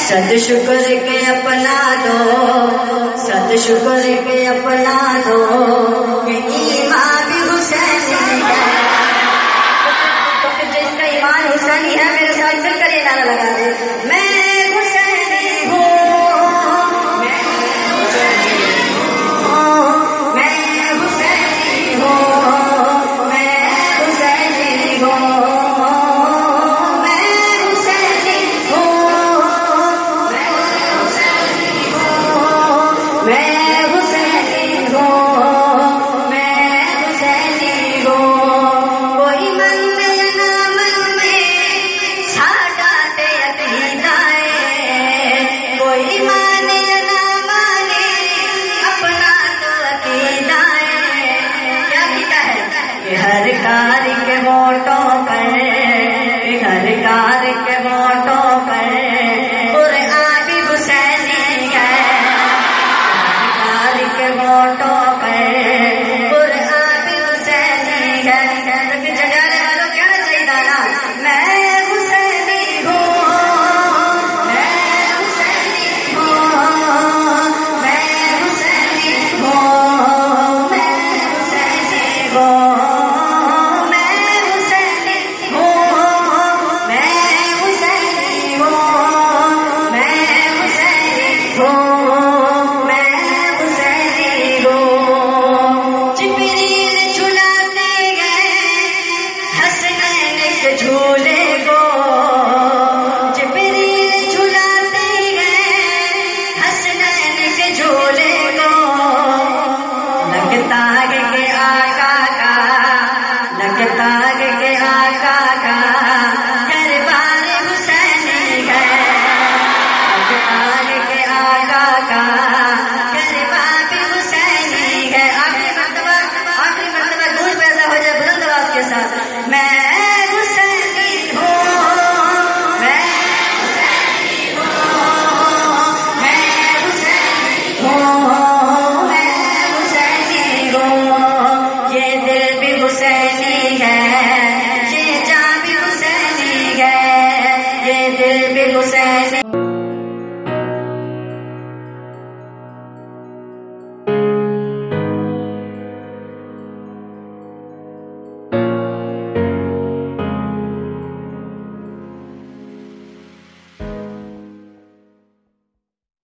صد شکر کے اپنا دو، صد شکر کے اپنا دو کہ ایمان بھی حسینی ہے۔ تو پھر جس کا ایمان حسینی ہے میرے ساتھ مل کر یہ نعرہ لگا دے، میں حسینی ہوں، میں حسینی ہوں، میں حسینی ہوں، میں حسینی ہوں، ہر کار کے